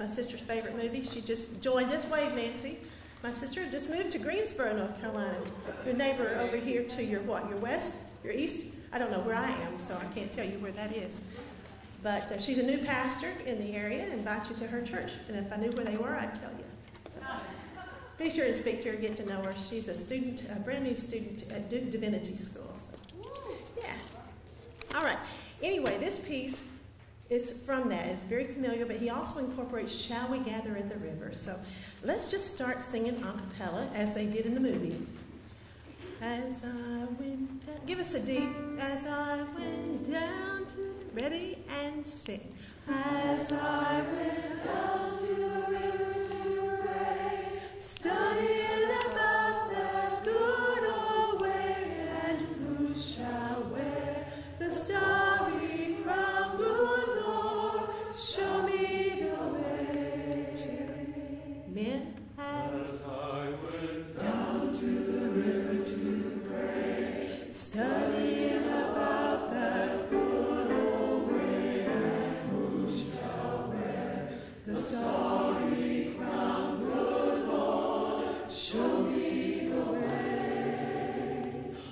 my sister's favorite movie. She just joined us. Wave, Nancy. My sister just moved to Greensboro, North Carolina. Your neighbor over here to your what? Your west? Your east? I don't know where I am, so I can't tell you where that is. But she's a new pastor in the area. Invite you to her church. And if I knew where they were, I'd tell you. So, be sure and speak to her, get to know her. She's a student, a brand new student at Duke Divinity School. So, yeah. All right. Anyway, this piece is from that. It's very familiar, but he also incorporates Shall We Gather at the River. So let's just start singing a cappella as they did in the movie. As I went down, give us a D. As I went down to, ready, and sing. As I went down to the river to pray, studying about that good old way, and who shall wear the starry crown, good Lord, show me the way to men. As I went down to the river to pray, studying about that good old way, and who shall wear the starry crown, good Lord, show me the way.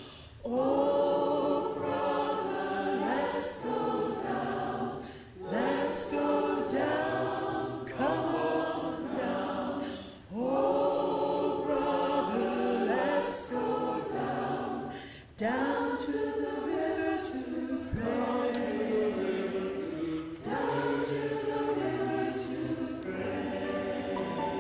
Oh, brother, let's go down, let's go down, come on down. Oh, brother, let's go down, down to the river to pray, down to the river to pray.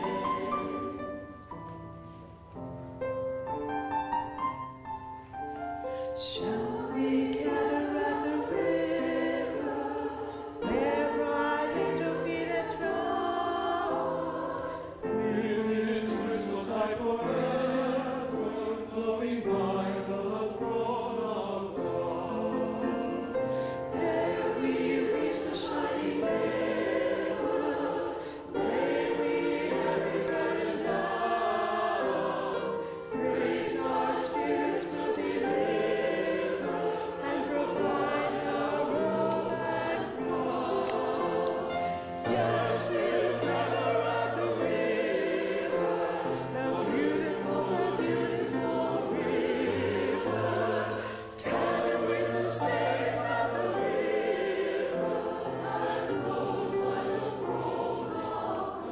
Shall we gather at the river, where bright angel feet have trod, with its crystal tide forever flowing by the throne of God? There we reach the shining river, may we every burden down, grace our spirits will deliver, and provide a robe and crown. Yes, we'll gather at the river, the beautiful river. Gather with the saints at the river that flows by the throne of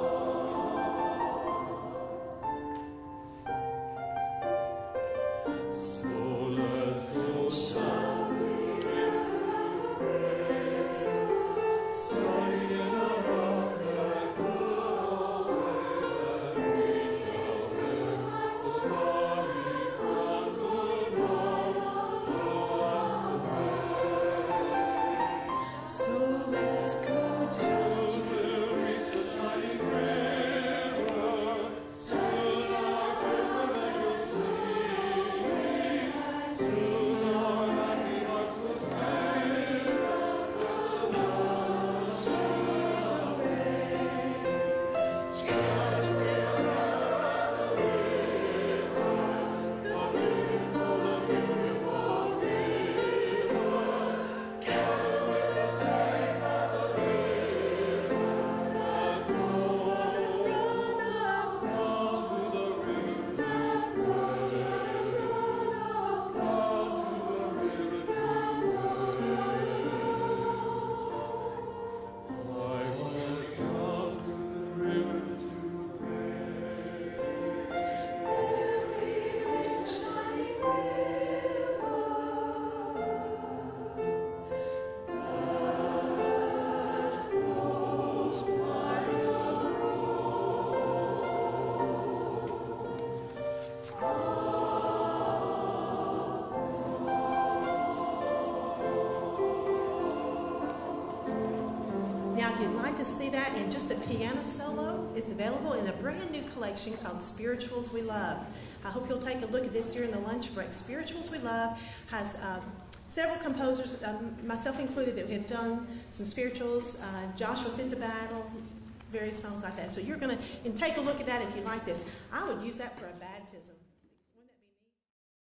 God. So let's go. Shall we gather at the river, studying about that good old way, that we shall wear the starry crown, good Lord, show us the way. So let's go down to reach the shining river, soon our pilgrimage will cease, soon our happy hearts will sing, good Lord, show us the way. Yes, we'll gather at the river, the beautiful river. Gather with the saints at the river that flows by the throne of God. To the river that flows by the throne of God. To the river that flows by the throne. I went down to the river to pray. There we reach the shining river. God flows by the Now, if you'd like to see that in just a piano solo, it's available in a brand new collection called Spirituals We Love. I hope you'll take a look at this during the lunch break. Spirituals We Love has several composers, myself included, that have done some spirituals, Joshua Fit to Battle, various songs like that. So you're going to take a look at that if you like this. I would use that for a bag.